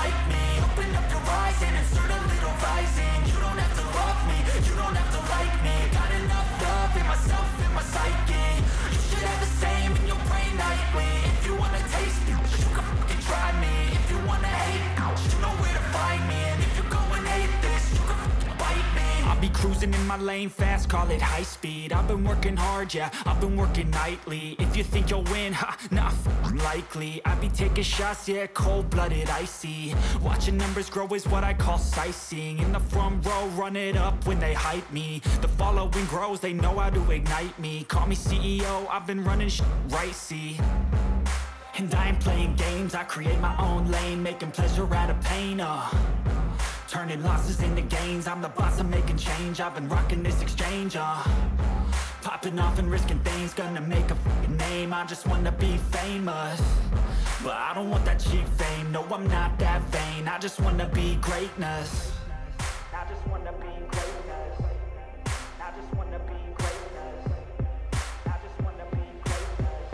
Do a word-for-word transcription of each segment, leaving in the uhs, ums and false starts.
like me. Open up your eyes and insert a little rising. You don't have to love me, you don't have to like me. Got enough love in myself, in my psyche. You should have the same in your brain nightly. If you wanna taste me, you can fucking try me. If you wanna hate, you know where to find me. And if you go and hate this, you can fucking bite me. I'll be cruising in my lane fast, call it high speed. I've been working hard, yeah, I've been working nightly. If you think you'll win, ha, not f***ing likely. I be taking shots, yeah, cold-blooded, icy. Watching numbers grow is what I call sightseeing. In the front row, run it up when they hype me. The following grows, they know how to ignite me. Call me C E O, I've been running shit right, see. And I ain't playing games, I create my own lane. Making pleasure out of pain, uh turning losses into gains. I'm the boss, I'm making change. I've been rocking this exchange, uh popping off and risking things. Gonna make a f***ing name. I just wanna be famous, but I don't want that cheap fame. No, I'm not that vain. I just wanna be greatness. I just wanna be greatness. I just wanna be greatness. I just wanna be greatness.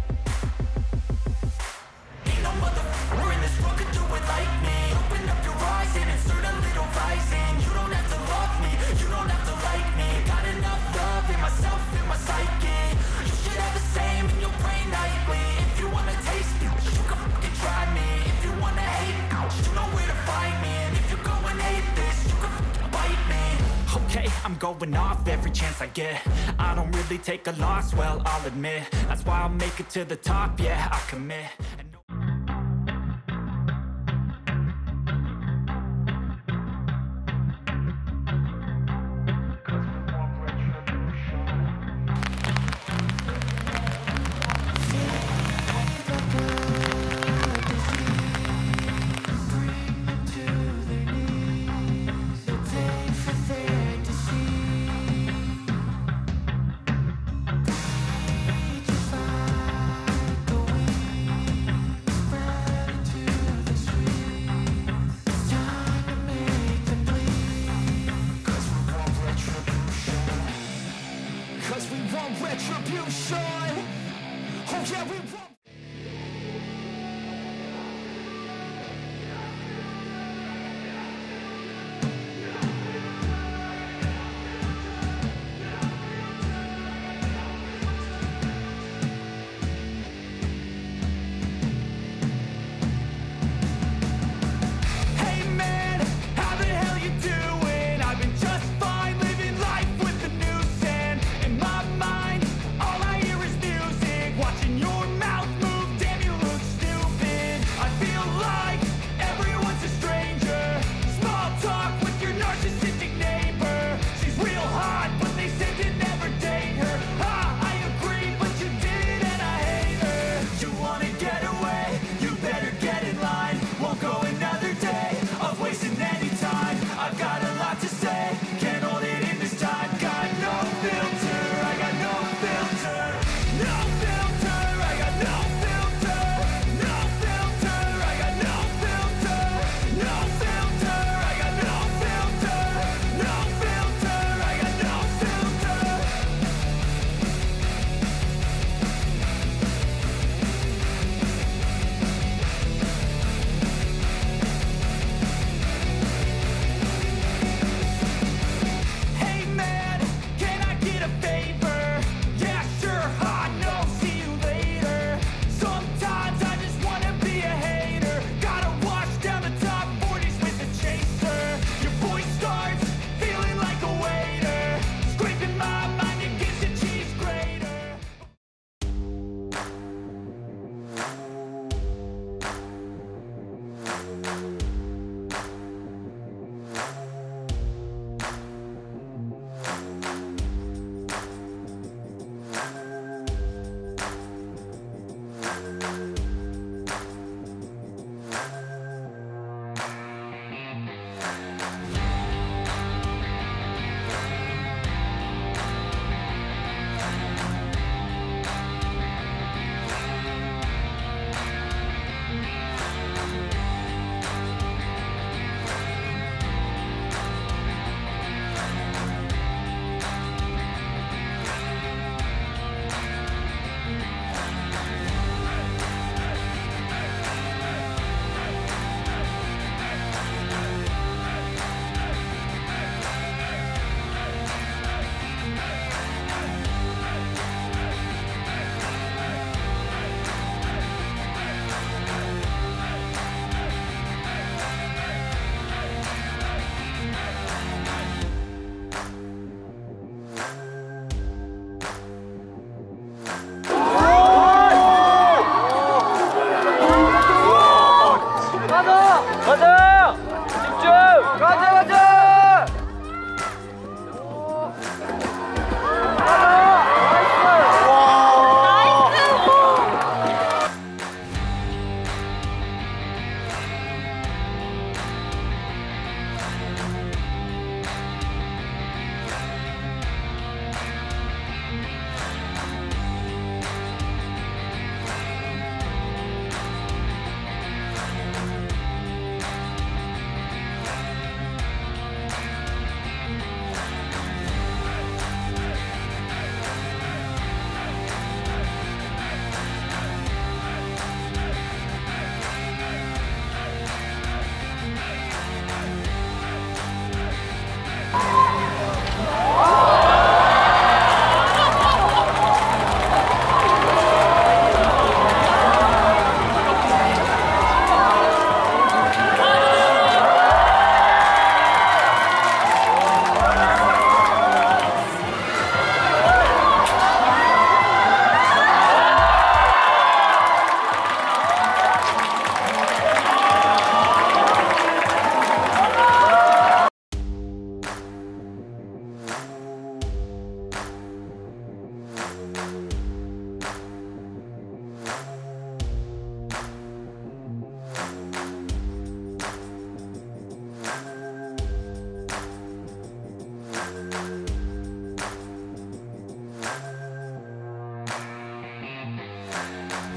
Ain't no motherfucker in this world could do it like me. Open up your eyes and insert a little rising. You don't have to love me, you don't have to like me. Got enough love in myself, in my psyche. You should have the same in your brain nightly. If you wanna taste me, you can fucking try me. If you wanna hate, you know where to find me. And if you go and hate this, you can fucking bite me. Okay, I'm going off every chance I get. I don't really take a loss, well, I'll admit. That's why I'll make it to the top, yeah, I commit.